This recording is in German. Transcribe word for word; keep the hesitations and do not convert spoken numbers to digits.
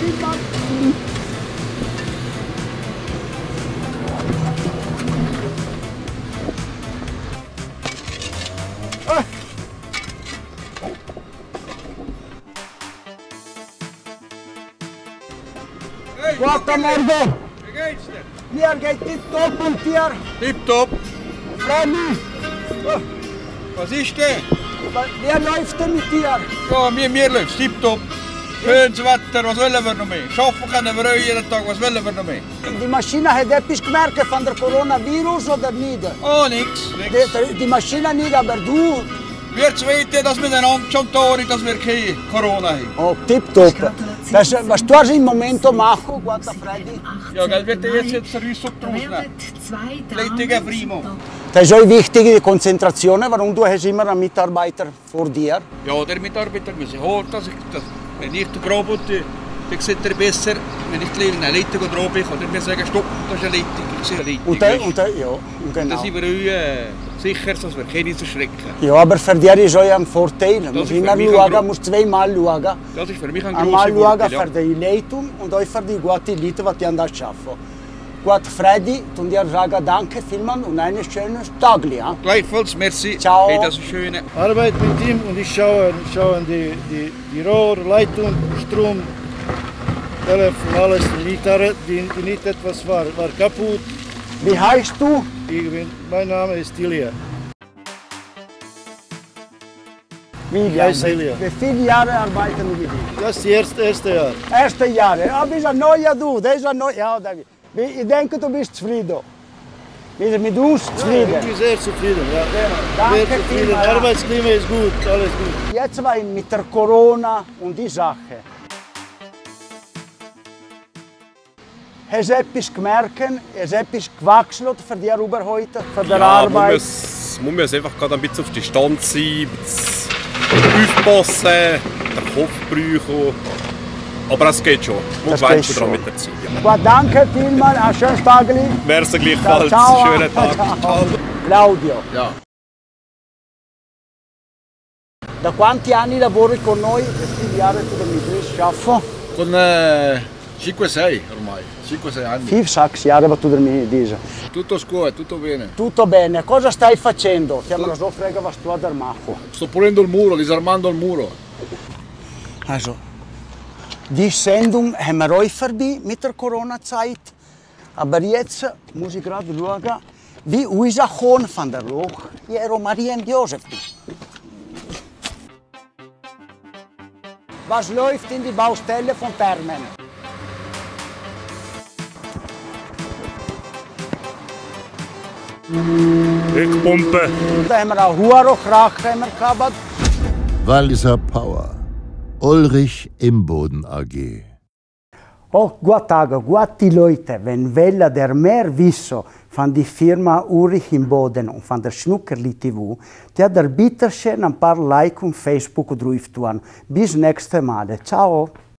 Guten Morgen! Wie geht's dir? Mir geht tipptopp und dir? Tipptopp. Freddy, Was ist denn? wie läuft denn mit dir? Ja, mir, mir läuft's tipptopp. Schönes Wetter, was wollen wir noch mehr? Schaffen können wir auch jeden Tag, was wollen wir noch mehr? Die Maschine hat etwas gemerkt von der Coronavirus oder nicht? Oh, nix, nix. Die, die Maschine nicht, aber du? Wir zweite, dass miteinander schon tun, dass wir keine Corona haben. Oh, tipptopp. Das, was du im Moment machen, guarda Freddy? Ja, gell, wird jetzt jetzt der Rüssel rausnehmen. Leitige Primo. Das ist auch wichtig, die Konzentration, warum du hast immer einen Mitarbeiter vor dir. Ja, der Mitarbeiter muss ich holen, dass ich das, wenn ich den Robot, dann sieht er besser, wenn ich eine Leitung drauf bin, kann er mir sagen, stopp, das ist eine Leitung, ich sehe eine Leitung. Und, der, und, der, ja, und genau. Dann sind wir auch äh, sicher, dass wir keine erschrecken. Ja, aber für dich ist auch ein Vorteil. Du musst immer schauen, ein musst zweimal schauen. Das ist für mich ein Einmal grosser schauen Vorteil, für die Leitung und auch für die guten Leute, die an das arbeiten. Gut, Freddy, und dir sagen danke vielmals und einen schönen Tag. Ja? Gleichfalls, merci. Ciao. Hey, das ist schön. Arbeit mit ihm und ich schaue, schaue die, die, die Rohr, Leitung, Strom, Telefon, alles. Die Gitarre, die, die nicht etwas war, war kaputt. Wie heißt du? Ich bin, mein Name ist Ilja. William. heiße Ilja. Wie viele Jahre arbeiten wir mit dir? Das ist das erste, erste Jahr. Erste Jahre. Ja, bist ein neuer du. Das ist ein neuer. Ja, David. Ich denke, du bist zufrieden. Bist du mit uns zufrieden? Ja, ich bin sehr zufrieden. Ja. Danke Sehr zufrieden. vielmals. Arbeitsklima ist gut, alles gut. Jetzt war ich mit der Corona und die Sache. Hast du etwas gemerkt? Hast du etwas gewachsen für dich rüber heute, für die Ja, Arbeit? man muss, man muss einfach gerade ein bisschen auf Distanz sein, ein bisschen aufpassen, den Kopf brauchen. Aber es geht schon. Man Das gewöhnt geht schon dran schon. mit der Zeit. Ja. Gut, danke vielmals, ein schönes Tag. Merci gleichfalls. Ciao. Schönen Tag. Ciao. Claudio, Ja. da quanti anni lavori con noi? Che viele Jahre tu mit uns arbeiten? Con eh, cinque sei ormai, cinque sei anni. Fünf, sechs Jahre, was tu mit diesen. Tutto scuola, tutto bene. Tutto bene, cosa stai facendo? Ti hanno so frega was tu da machen. Sto pulendo il muro, disarmando il muro. Also, die Sendung haben wir euch vorbei mit der Corona-Zeit. Aber jetzt muss ich gerade schauen, wie unser Sohn von der Loch, Jero Maria und Josef. Was läuft in die Baustelle von Thermen? Rückpumpe. Da haben wir auch hohe Krach gehabt. Walliser Power. Ulrich Imboden A G. Oh, guten Tag, gute Leute, wenn Welle der mehr wissen von der Firma Ulrich Imboden und von der Schnuckerli T V, der der bitte schön ein paar Like und Facebook drauf tun. Bis nächste Mal. Ciao.